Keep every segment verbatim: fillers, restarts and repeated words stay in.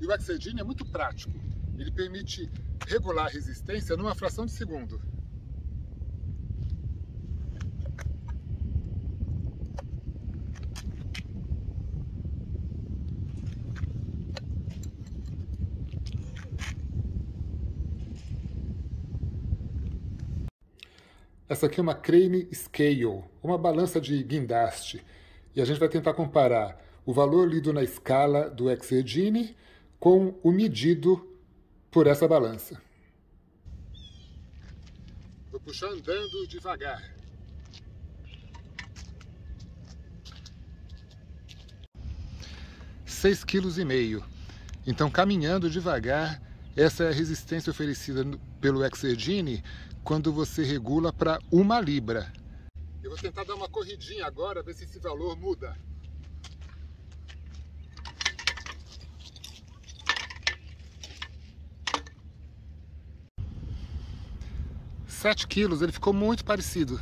E o Excedine é muito prático. Ele permite regular a resistência numa fração de segundo. Essa aqui é uma Crane Scale, uma balança de guindaste. E a gente vai tentar comparar o valor lido na escala do Excedine com o medido por essa balança. Vou puxar andando devagar. seis vírgula cinco quilos. Então, caminhando devagar, essa é a resistência oferecida pelo Excedine quando você regula para uma libra. Eu vou tentar dar uma corridinha agora, ver se esse valor muda. sete quilos, ele ficou muito parecido.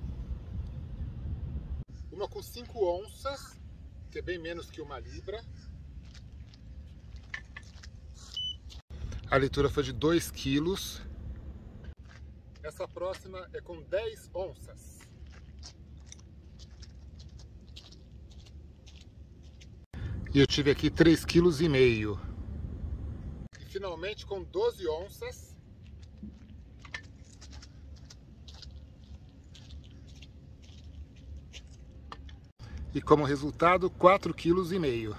Uma com cinco onças, que é bem menos que uma libra. A leitura foi de dois quilos. Essa próxima é com dez onças. E eu tive aqui três vírgula cinco quilos. E finalmente com doze onças. E como resultado, quatro vírgula cinco quilos.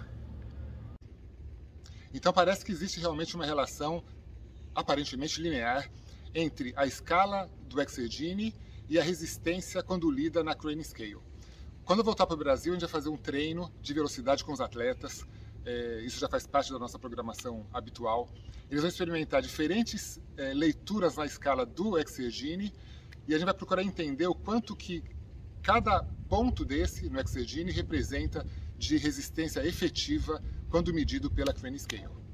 Então parece que existe realmente uma relação aparentemente linear entre a escala do Excedine e a resistência quando lida na Crane Scale. Quando eu voltar para o Brasil, a gente vai fazer um treino de velocidade com os atletas. É, isso já faz parte da nossa programação habitual. Eles vão experimentar diferentes é, leituras na escala do Excedine e a gente vai procurar entender o quanto que cada ponto desse no Excedine representa de resistência efetiva quando medido pela Crane Scale.